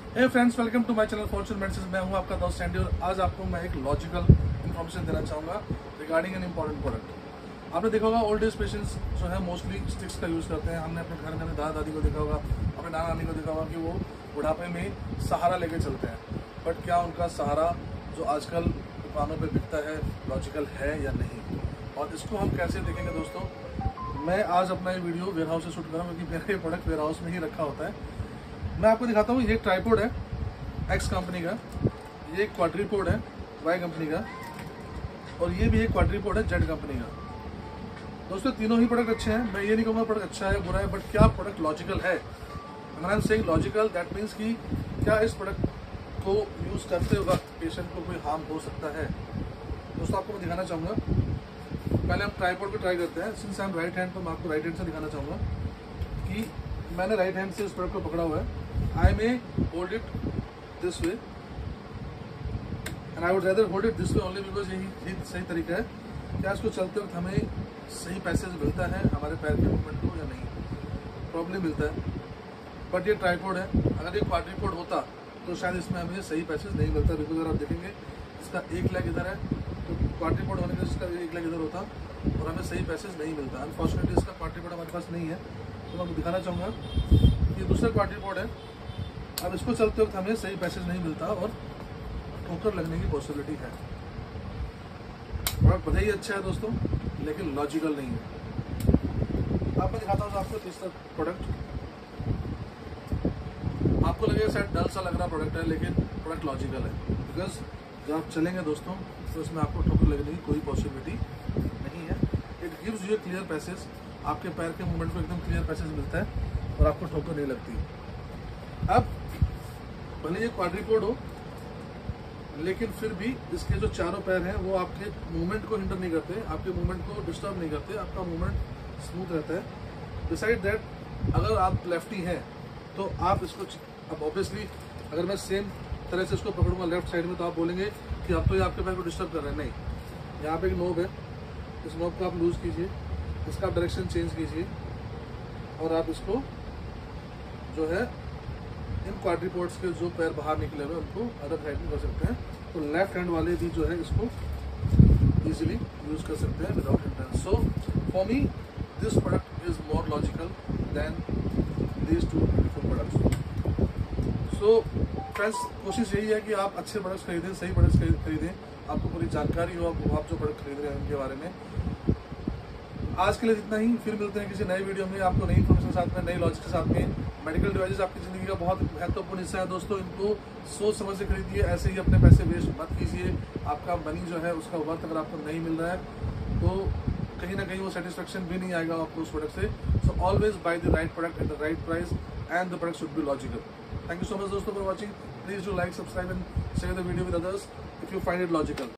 Hey friends, welcome to my channel fortune medicine. मैं हूं आपका दोस्त सैंडी और आज आपको मैं एक लॉजिकल इन्फॉर्मेशन देना चाहूंगा रिगार्डिंग एन इम्पॉर्टेंट प्रोडक्ट। आपने देखा होगा ओल्ड एज पेशेंट्स जो है मोस्टली स्टिक्स का यूज करते हैं। हमने अपने घर में अपने दादा दादी को देखा होगा, अपने नाना नानी को देखा होगा कि वो बुढ़ापे में सहारा लेके चलते हैं। बट क्या उनका सहारा जो आजकल दुकानों पर बिकता है लॉजिकल है या नहीं, और इसको हम कैसे देखेंगे दोस्तों। मैं आज अपना ये वीडियो वेयर हाउस से शूट कर रहा हूँ क्योंकि मेरा ये प्रोडक्ट वेयर हाउस में ही रखा होता है। मैं आपको दिखाता हूँ, ये ट्राइपॉड है एक्स कंपनी का, ये क्वाड्रीपोड है वाई कंपनी का, और ये भी एक क्वाड्रीपोड है जेड कंपनी का। दोस्तों तीनों ही प्रोडक्ट अच्छे हैं, मैं ये नहीं कहूँगा प्रोडक्ट अच्छा है बुरा है, बट क्या प्रोडक्ट लॉजिकल है। अगर I am saying logical, that means कि क्या इस प्रोडक्ट को यूज करते वक्त पेशेंट को कोई हार्म हो सकता है। दोस्तों आपको मैं दिखाना चाहूँगा, पहले हम ट्राइपॉड को ट्राई करते हैं। Since I am right hand, तो मैं आपको राइट हैंड से दिखाना चाहूँगा कि मैंने राइट हैंड से इस प्रोडक्ट को पकड़ा हुआ है। I may hold it this way and I would rather hold it this way only because यही सही तरीका है। क्या इसको चलते वक्त हमें सही पैसेज मिलता है हमारे पैर के मूवमेंट को या नहीं, प्रॉब्लम मिलता है। बट ये ट्राइपॉड है, अगर ये क्वाड्रीपॉड होता तो शायद इसमें हमें सही पैसेज नहीं मिलता। बिकॉज अगर आप देखेंगे इसका एक लेग इधर है, तो क्वाड्रीपॉड होने के इसका एक लेग इधर होता और हमें सही पैसेज नहीं मिलता। अनफॉर्चुनेटली इसका क्वाड्रीपॉड हमारे पास नहीं है, तो मैं आपको दिखाना चाहूँगा ये दूसरा क्वाड्रीपॉड है। अब इसको चलते वक्त हमें सही पैसेज नहीं मिलता और ठोकर लगने की पॉसिबिलिटी है। प्रोडक्ट भले ही अच्छा है दोस्तों, लेकिन लॉजिकल नहीं है। अब मैं दिखाता हूँ आपको तीसरा प्रोडक्ट। आपको लगेगा शायद डल सा लग रहा प्रोडक्ट है, लेकिन प्रोडक्ट लॉजिकल है। बिकॉज जब आप चलेंगे दोस्तों तो इसमें आपको ठोकर लगने की कोई पॉसिबिलिटी नहीं है। It gives you a clear passage, आपके पैर के मूवमेंट को एकदम क्लियर पैसेज मिलता है और आपको ठोकर नहीं लगती। अब भले ये क्वाड्रीपॉड हो, लेकिन फिर भी इसके जो चारों पैर हैं वो आपके मूवमेंट को हिंडर नहीं करते, आपके मूवमेंट को डिस्टर्ब नहीं करते, आपका मूवमेंट स्मूथ रहता है। डिसाइड दैट, अगर आप लेफ्टी हैं तो आप इसको, अब ऑब्वियसली अगर मैं सेम तरह से इसको पकड़ूंगा लेफ्ट साइड में, तो आप बोलेंगे कि अब तो ये आपके पैर को डिस्टर्ब कर रहे हैं। नहीं, यहाँ पे एक नोब है, इस नोब को आप लूज कीजिए, इसका आप डायरेक्शन चेंज कीजिए और आप इसको जो है इन क्वाड्रीपॉड्स के जो पैर बाहर निकले हुए उनको अदर साइड में कर सकते हैं। तो लेफ्ट हैंड वाले भी जो है इसको इजीली यूज कर सकते हैं without hindrance. So for me this product is more logical than these two beautiful products. So friends, कोशिश यही है कि आप अच्छे प्रोडक्ट्स खरीदें, सही प्रोडक्ट्स खरीदें, आपको पूरी जानकारी हो आप जो प्रोडक्ट खरीद रहे हैं उनके बारे में। आज के लिए इतना ही, फिर मिलते हैं किसी नई वीडियो में आपको नई इन्फॉर्मेशन के साथ में, नई लॉजिक के साथ में। मेडिकल डिवाइसेस आपकी ज़िंदगी का बहुत महत्वपूर्ण हिस्सा है दोस्तों, इनको सोच समझ से खरीदिए, ऐसे ही अपने पैसे वेस्ट मत कीजिए। आपका मनी जो है उसका वर्थ अगर आपको नहीं मिल रहा है तो कहीं ना कहीं वो सेटिस्फेक्शन भी नहीं आएगा आपको उस प्रोडक्ट से। So always buy the right product at the right price and the product should be logical. Thank you so much दोस्तों for watching. Please do like, subscribe and share the video with others if you find it logical.